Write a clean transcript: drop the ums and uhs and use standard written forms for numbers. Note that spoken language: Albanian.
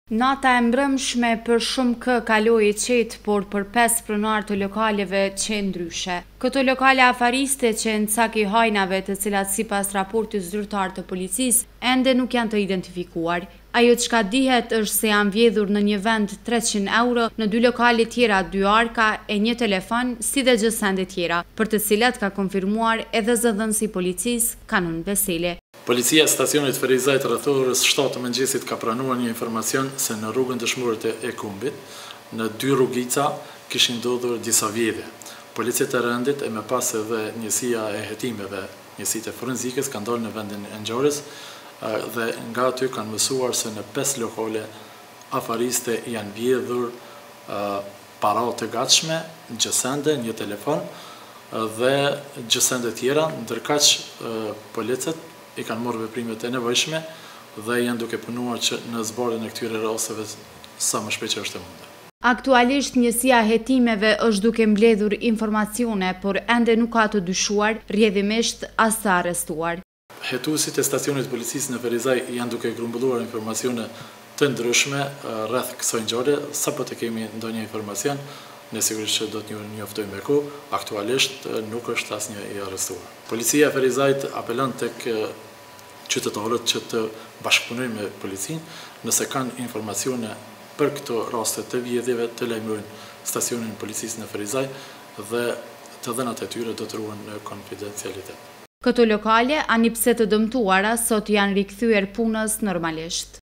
Nata e mbrëmshme për shumë kë kaloi qetë, por për 5 pronar të lokaleve që ndryshe. Këto lokale afariste që në cak i hajnave të cilat sipas raportit zyrtar të policisë ende nuk janë të identifikuar. Ajo çka dihet është se janë vjedhur në një vend 300 euro, në 2 lokale tjera 2 arka e 1 telefon, si dhe gjësende tjera, për të cilat ka konfirmuar edhe zëdhënësi i policisë Kanun Veseli. Policia e stacionit Ferizajt rreth orës 7 të mëngjesit ka pranuar një informacion se në rrugën Dëshmorët e Kumbit, në 2 rrugica kishin ndodhur disa vjedhje. Policia e rendit e me pas edhe njësia e hetimeve, njësitë e forenzikës kanë dalë në vendin e ngjarjes dhe nga aty kanë mësuar se në 5 lokale afariste janë vjedhur para të gatshme, gjësende, një telefon dhe gjësende tjera, ndërkaq policët i kanë marrë veprimet e nevojshme dhe janë duke punuar që në zbardhjen e këtyre rasteve sa më shpejt që është e mundur. Aktualisht njësia e hetimeve është duke mbledhur informacione, por ende nuk ka të dyshuar, rrjedhimisht as të arrestuar. Hetuesit e stacionit policisë në Ferizaj janë duke grumbulluar informacione të ndryshme rreth kësaj ngjarje, sapo të kemi ndonjë informacion, ne sigurisht që do të njoftojmë me kohë, aktualisht nuk është asnjë i arrestuar. Policia e Ferizajt apelon tek qytetarët që të bashkëpunojnë me policinë nëse kanë informacione për këto raste të vjedhjeve të lajmërojnë stacionin policisë në Ferizaj dhe të dhënat e tyre do të ruhen në konfidencialitet. Këto lokale, anipse të dëmtuara, sot janë rikthyer punës normalisht.